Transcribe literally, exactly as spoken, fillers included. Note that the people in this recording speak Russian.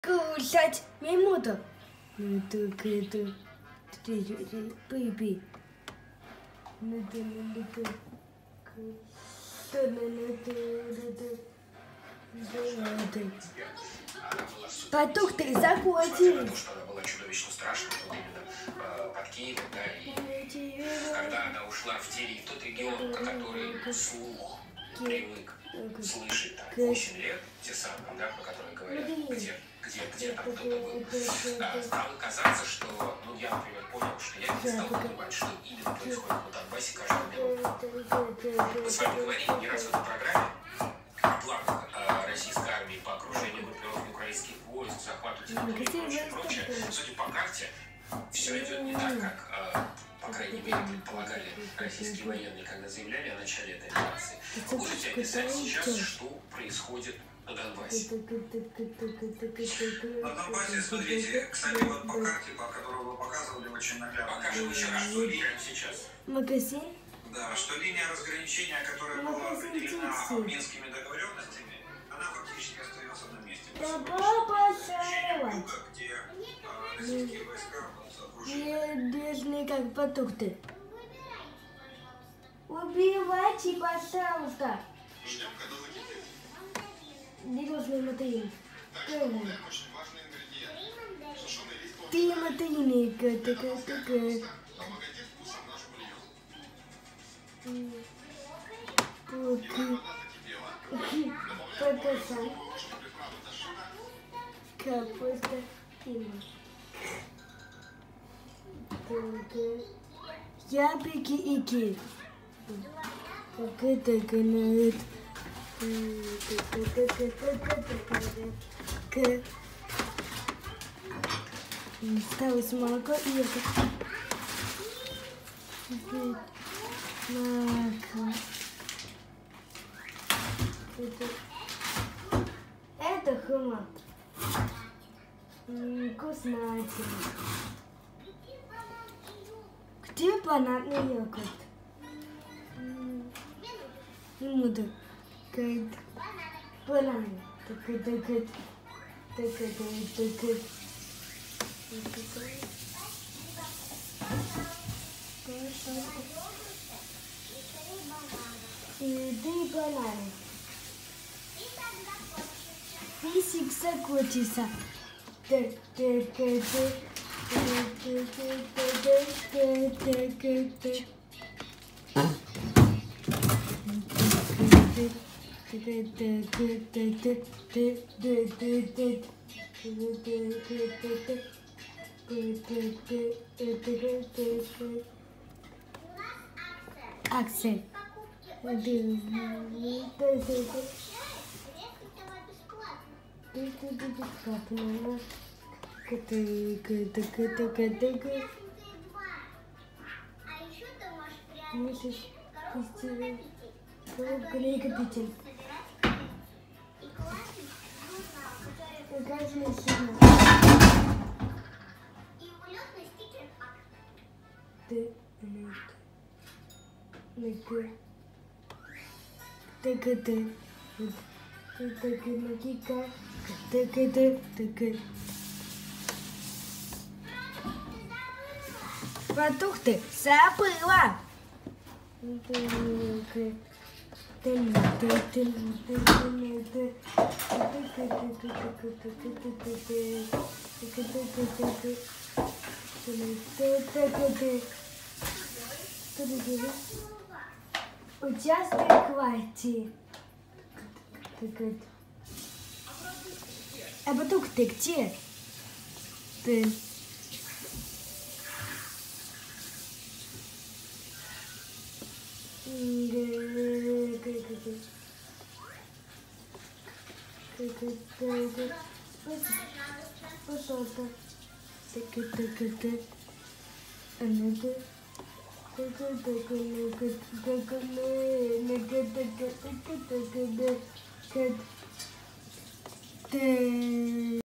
Кушать не буду. Ну так это... Baby. Ну ты, ну ты. Потух ты захватил. То, что она была чудовищно страшной, вот именно э, под Киевом, да, и когда она ушла в Тири, тот регион, который слух привык слышать там восемь лет, те самые, да, про которые говорят, где, где, где там кто-то был, да, стало казаться, что, ну, я, например, понял, что я не стал понимать, что именно происходит на Донбассе каждую минуту. Мы с вами говорили не раз в этой программе о планах э, российской армии по окружению группировки украинских войск, захвату территории и прочее, прочее. Судя по карте, все идет не так, как, э, по крайней мере, предполагали российские военные, когда заявляли о начале этой операции. Вы можете описать сейчас, что происходит на Донбассе? На Донбассе, смотрите, кстати, вот по карте, по которой вы показывали, очень наглядно. Покажем еще раз, что видим сейчас. Магазин? Да, что линия разграничения, которая была определена минскими договоренностями, она фактически остается на месте. Да папа Юга, где а, российские войска окружены. Бедный как потух ты. Убивайте, пожалуйста. Ждем, когда закипит. Деревянный мотыль. Очень важный ингредиент. Сушеный лист. Ты мотыльник, такая такая. Обогатит вкусом наш бульон. Пуки. Покажи. Капуста и яблоки и киви. Так это гнет. Осталось молоко и это. Молоко. Это, это хумат. Вкуснятина. Где бананный йогурт? Не буду. Банан. Такой, такой, такой, такой. И бананы. Физик закончился. Аксель. Можешь клейка печень. Какая же машина? Ты, ну-ка, так это, так это, ну-ка, так это, так это. Потух ты, забыла. Участок хватит. А потух ты где? Ты. Пожалуйста. Так это как она так так так так так так так